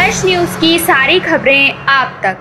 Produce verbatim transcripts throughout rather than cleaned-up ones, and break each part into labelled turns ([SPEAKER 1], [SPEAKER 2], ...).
[SPEAKER 1] Flash news की सारी खबरें आप तक।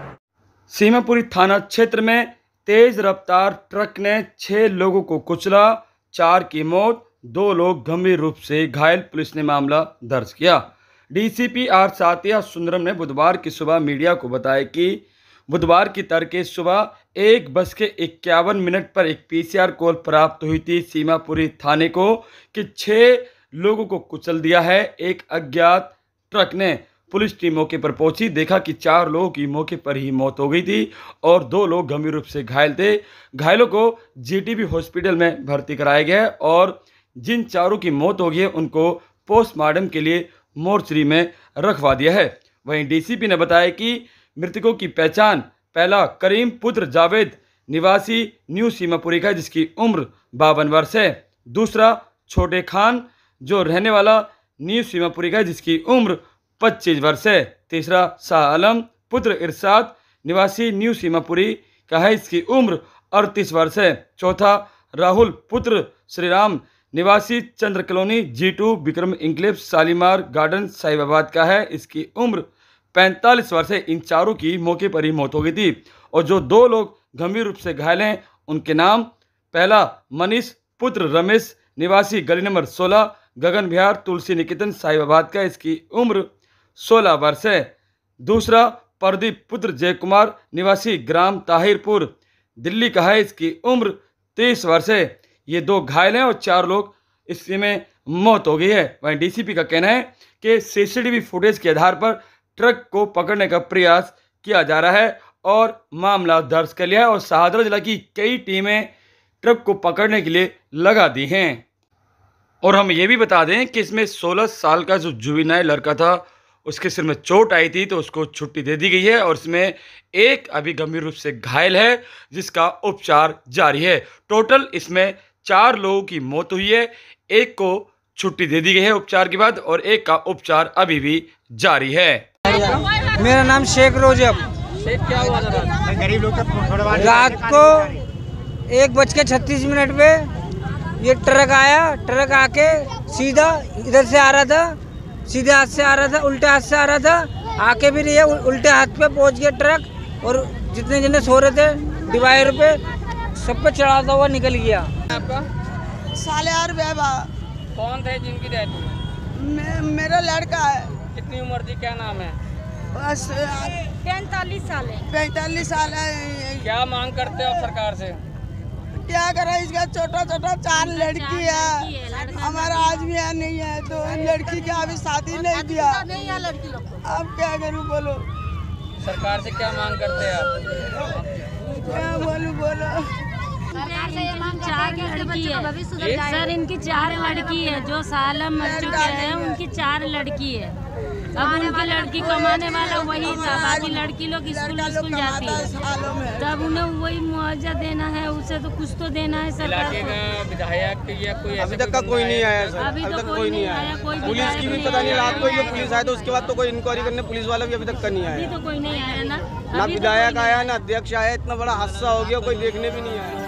[SPEAKER 2] सीमापुरी थाना क्षेत्र में तेज रफ्तार ट्रक ने छह लोगों को कुचला, चार की मौत, दो लोग गंभीर रूप से घायल। पुलिस ने मामला दर्ज किया। डीसीपी आर सातिया सुंदरम ने बुधवार की सुबह मीडिया को बताया कि बुधवार की तड़के सुबह एक बज के इक्यावन मिनट पर एक पीसीआर कॉल प्राप्त हुई थी सीमापुरी थाने को कि छह लोगों को कुचल दिया है। एक अज्ञात ट्रक ने। पुलिस टीम मौके पर पहुंची, देखा कि चार लोगों की मौके पर ही मौत हो गई थी और दो लोग गंभीर रूप से घायल थे। घायलों को जीटीबी हॉस्पिटल में भर्ती कराया गया है और जिन चारों की मौत हो गई है उनको पोस्टमार्टम के लिए मोर्चरी में रखवा दिया है। वहीं डीसीपी ने बताया कि मृतकों की पहचान पहला करीम पुत्र जावेद निवासी न्यू सीमापुरी का, जिसकी उम्र बावन वर्ष है। दूसरा छोटे खान जो रहने वाला न्यू सीमापुरी का, जिसकी उम्र पच्चीस वर्ष है। तीसरा शाह आलम पुत्र इरशाद निवासी न्यू सीमापुरी का है, इसकी उम्र अड़तीस वर्ष है। चौथा राहुल पुत्र श्रीराम निवासी Chandra colony G two Vikram enclave Shalimar garden Sahibabad का है, इसकी उम्र पैंतालीस वर्ष है। इन चारों की मौके पर ही मौत हो गई थी और जो दो लोग गंभीर रूप से घायल हैं उनके नाम पहला मनीष पुत्र रमेश निवासी गली नंबर सोलह गगन विहार तुलसी निकेतन साहिबाबाद का, इसकी उम्र सोलह वर्ष है। दूसरा प्रदीप पुत्र जय कुमार निवासी ग्राम ताहिरपुर दिल्ली का है, इसकी उम्र तीस वर्ष है। ये दो घायल हैं और चार लोग इसमें मौत हो गई है। वहीं डीसीपी का कहना है कि सीसीटीवी फुटेज के आधार पर ट्रक को पकड़ने का प्रयास किया जा रहा है और मामला दर्ज कर लिया है और शाहदरा जिला की कई टीमें ट्रक को पकड़ने के लिए लगा दी हैं। और हम ये भी बता दें कि इसमें सोलह साल का जो जुवेनाइल लड़का था उसके सिर में चोट आई थी तो उसको छुट्टी दे दी गई है और इसमें एक अभी गंभीर रूप से घायल है जिसका उपचार जारी है। टोटल इसमें चार लोगों की मौत हुई है, एक को छुट्टी दे दी गई है उपचार के बाद और एक का उपचार अभी भी जारी है।
[SPEAKER 3] मेरा नाम शेख रोजब।
[SPEAKER 4] शेख क्या हुआ था? गरीब लोग का
[SPEAKER 3] रात को एक बज के छत्तीस मिनट पे ये ट्रक आया। ट्रक आके सीधा इधर से आ रहा था, सीधे हाथ से आ रहा था, उल्टे हाथ से आ रहा था। आके भी ये उल्टे हाथ पे पहुंच गया ट्रक और जितने जितने सो रहे थे डिवाइडर पे सब पे चढ़ाता हुआ निकल गया।
[SPEAKER 4] आपका
[SPEAKER 5] सालेहार बेबा।
[SPEAKER 4] कौन थे जिनकी डेथ हुई?
[SPEAKER 5] मे, मेरा लड़का है।
[SPEAKER 4] कितनी उम्र थी, क्या नाम है?
[SPEAKER 5] बस
[SPEAKER 6] पैंतालीस साल है।
[SPEAKER 5] पैंतालीस साल है।
[SPEAKER 4] क्या मांग करते हो सरकार से?
[SPEAKER 5] क्या करा, इसका छोटा छोटा चार लड़की है, हमारा आदमी है नहीं है तो लड़की का अभी शादी नहीं दिया। अब क्या करूँ बोलो?
[SPEAKER 4] सरकार से क्या मांग करते हैं आप?
[SPEAKER 5] क्या बोलूँ बोलो?
[SPEAKER 6] सरकार से ये मांग चार लड़की है सर, इनकी चार लड़की है जो साल मर चुके हैं, उनकी चार लड़की है। अब उनकी लड़की कमाने वाला वही था, बाकी लड़की लोग स्कूल स्कूल जाती है, तब उन्हें वही मुआवजा देना है, उसे तो कुछ तो देना है सरकार को।
[SPEAKER 4] विधायक या कोई
[SPEAKER 7] अभी तक का कोई नहीं आया सर,
[SPEAKER 6] अभी तो कोई नहीं आया। कोई
[SPEAKER 7] पुलिस की भी पता नहीं, रात को ये पुलिस आया तो उसके बाद तो कोई इंक्वायरी करने पुलिस वाला भी अभी तक का नहीं आया।
[SPEAKER 6] अभी तो कोई नहीं आया ना,
[SPEAKER 7] ना विधायक आया ना अध्यक्ष आया, इतना बड़ा हादसा हो गया कोई देखने भी नहीं आया।